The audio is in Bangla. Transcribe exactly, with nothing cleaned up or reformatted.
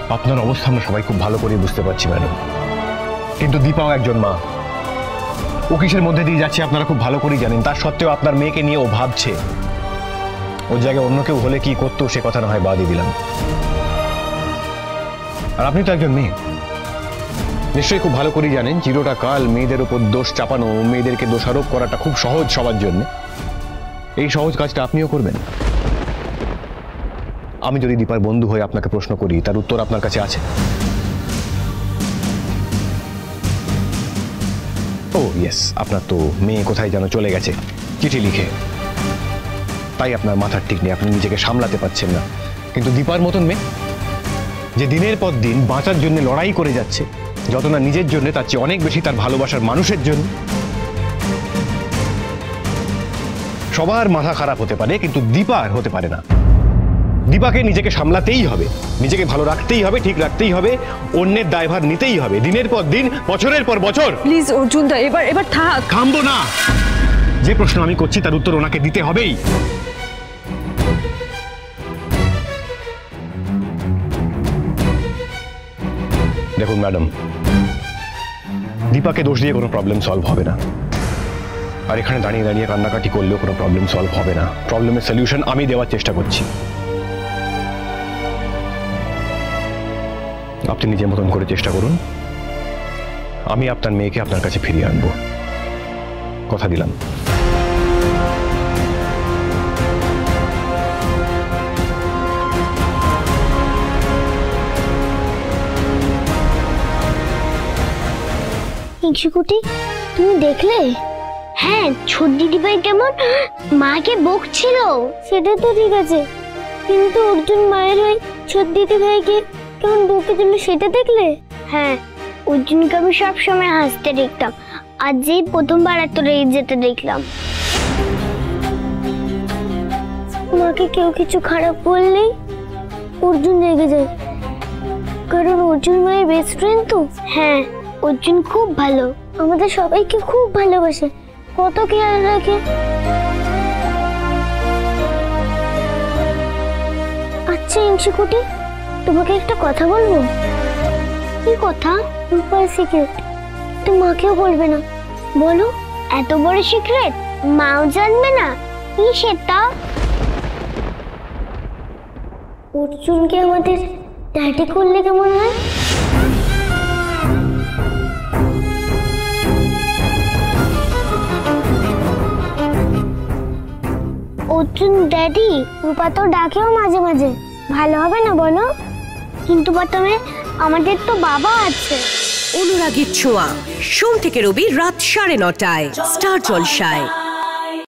আপনার অবস্থা আমরা সবাই খুব ভালো করে বুঝতে পারছি ম্যাডাম, কিন্তু দীপাও একজন মা। ও কিসের মধ্যে দিয়ে যাচ্ছে আপনারা খুব ভালো করেই জানেন। তার সত্ত্বেও আপনার মেয়েকে নিয়ে ও ভাবছে। ওর জায়গায় অন্য কেউ হলে কি করতো সে কথা না হয় বাদই দিলাম। আর আপনি তো একজন মেয়ে, নিশ্চয়ই খুব ভালো করেই জানেন চিরটা কাল মেয়েদের উপর দোষ চাপানো, মেয়েদেরকে দোষারোপ করাটা খুব সহজ সবার জন্য। এই সহজ কাজটা আপনিও করবেন। আমি যদি দীপার বন্ধু হয়ে আপনাকে প্রশ্ন করি, তার উত্তর আপনার কাছে আছে? ও ইয়েস, আপনার তো মেয়ে কোথায় যেন চলে গেছে চিঠি লিখে, তাই আপনার মাথার ঠিক নেই, আপনি নিজেকে সামলাতে পারছেন না। কিন্তু দীপার মতন মেয়ে যে দিনের পর দিন বাঁচার জন্য লড়াই করে যাচ্ছে, যত না নিজের জন্য তার চেয়ে অনেক বেশি তার ভালোবাসার মানুষের জন্য। সবার মাথা খারাপ হতে পারে, কিন্তু দীপার হতে পারে না। দীপাকে নিজেকে সামলাতেই হবে, নিজেকে ভালো রাখতেই হবে, ঠিক রাখতেই হবে, অন্যের দায়ভার নিতেই হবে দিনের পর দিন, বছরের পর বছর। প্লিজ অর্জুন দা, এবার এবার থাক। থামবো না। যে প্রশ্ন আমি করছি তার উত্তর ওনাকে দিতে হবেই। দেখুন ম্যাডাম, দীপাকে দোষ দিয়ে কোনো প্রবলেম সলভ হবে না, আর এখানে দাঁড়িয়ে দাঁড়িয়ে কান্নাকাটি করলেও কোনো প্রবলেম সলভ হবে না। প্রবলেমের সলিউশন আমি দেওয়ার চেষ্টা করছি। আপনি নিজের মতন করে চেষ্টা করুন, আমি আপনার মেয়েকে আপনার কাছে ফিরিয়ে আনবো, কথা দিলাম। ইংশুকুটি, তুমি দেখলে? হ্যাঁ, ছোট দিদি ভাই কেমন মাকে বকছিল। সেটা তো ঠিক আছে, কিন্তু অর্জুন মায়ের হয়ে ছোট দিদি ভাইকে কেমন বকে দিল সেটা দেখলে? হ্যাঁ, অর্জুনকে আমি সবসময় হাসতে দেখতাম, আর যেই প্রথমবার এত রেগে যেতে দেখলাম। মাকে কেউ কিছু খারাপ বললেই অর্জুন রেগে যায়, কারণ অর্জুন মায়ের বেস্ট ফ্রেন্ড তো। হ্যাঁ, অর্জুন খুব ভালো, আমাদের সবাইকে খুব ভালোবাসে, কত খেয়াল রাখে। আচ্ছা ইংশুকুটি, তোমাকে একটা কথা বলবো। কি কথা? রূপার সিক্রেট, তো মাকেও বলবে না। বলো। এত বড় সিক্রেট মাও জানবে না? কি সেটা? অর্জুনকে আমাদের ড্যাডি করলে কেমন হয়? অর্জুন ড্যাডি, রূপা তো ডাকেও মাঝে মাঝে, ভালো হবে না বলো? কিন্তু প্রথমে আমাদের তো বাবা আছে। অনুরাগের ছোঁয়া, সোম থেকে রবি রাত সাড়ে নটায় স্টার জলসায়।